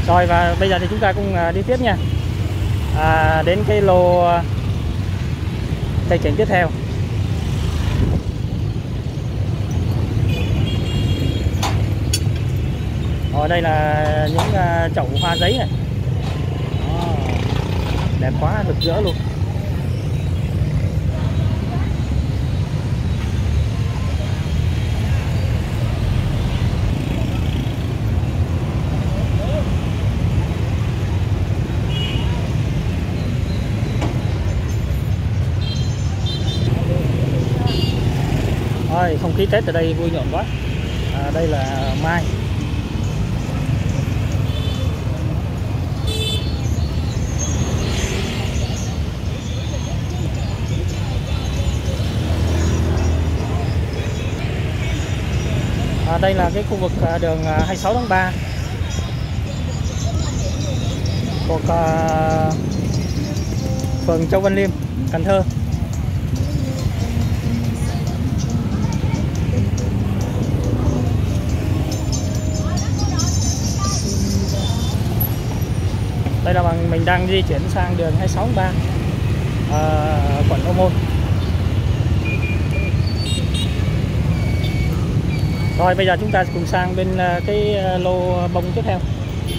Rồi và bây giờ thì chúng ta cùng đi tiếp nha. Đến cái lô cây kiểng tiếp theo. Ở đây là những chậu hoa giấy này. Đẹp quá, rực rỡ luôn. Rồi, không khí Tết ở đây vui nhộn quá. Đây là mai. Đây là cái khu vực đường 26 tháng 3 thuộc phường Châu Văn Liêm, Cần Thơ. Đây là mình đang di chuyển sang đường 26 tháng 3 quận Ô Môn. Rồi bây giờ chúng ta cùng sang bên cái lô bông tiếp theo.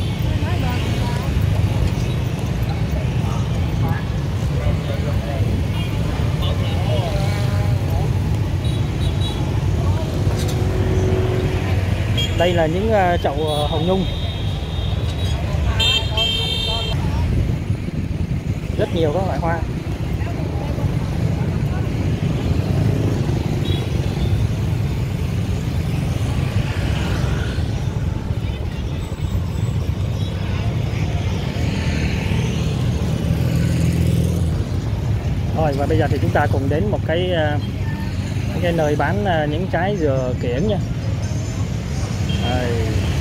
Đây là những chậu hồng nhung. Rất nhiều các loại hoa. Rồi và bây giờ thì chúng ta cùng đến một cái nơi bán những trái dừa kiểng nha. Đây.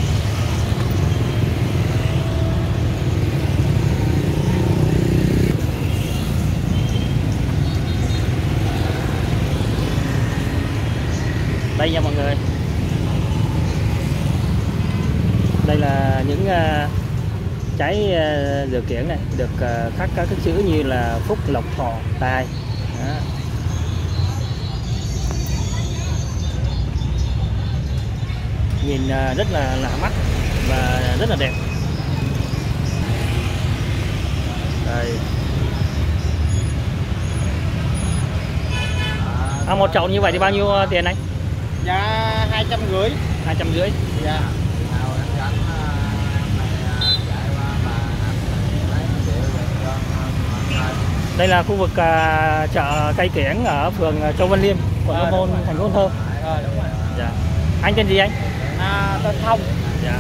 Đây nha mọi người. Đây là những trái dừa kiểng này được khắc các chữ như là phúc, lộc, thọ, tài. Đó. Nhìn rất là lạ mắt và rất là đẹp. Đây. Một chậu như vậy thì bao nhiêu tiền anh? Dạ 250. 250. Dạ. Đây là khu vực chợ cây kiểng ở phường Châu Văn Liêm, quận Ô Môn, thành phố Cần Thơ. Đúng rồi. Dạ. Anh tên gì anh? Tên Thông. Dạ.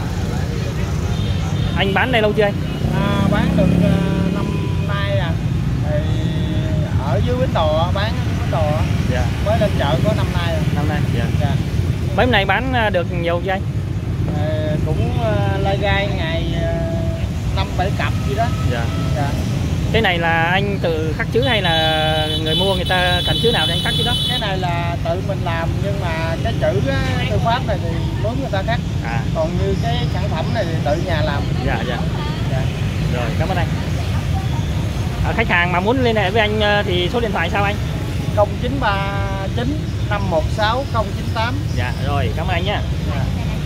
Anh bán đây lâu chưa anh? Bán được năm nay thì ở dưới Bến Tò bán Bến Tò. Dạ. Mới lên chợ có năm nay rồi. Năm nay. Dạ. Dạ. Mấy hôm nay bán được nhiều chưa anh? Cũng lai gai ngày 5-7 cặp gì đó. Dạ. Dạ. Cái này là anh tự khắc chữ hay là người mua người ta cần chữ nào thì anh khắc chữ đó? Cái này là tự mình làm nhưng mà cái chữ thư pháp này thì mướn người ta khắc. Còn như cái sản phẩm này thì tự nhà làm. Dạ dạ. Dạ. Rồi cảm ơn anh. Khách hàng mà muốn liên hệ với anh thì số điện thoại sao anh? 0939 516 098. Dạ rồi cảm ơn anh nhé. Dạ.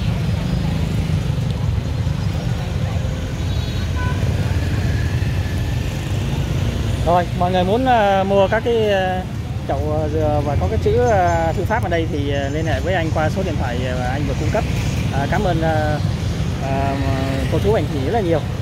Rồi mọi người muốn mua các cái chậu dừa và có cái chữ thư pháp ở đây thì liên hệ với anh qua số điện thoại anh vừa cung cấp. Cảm ơn cô chú anh chị rất là nhiều.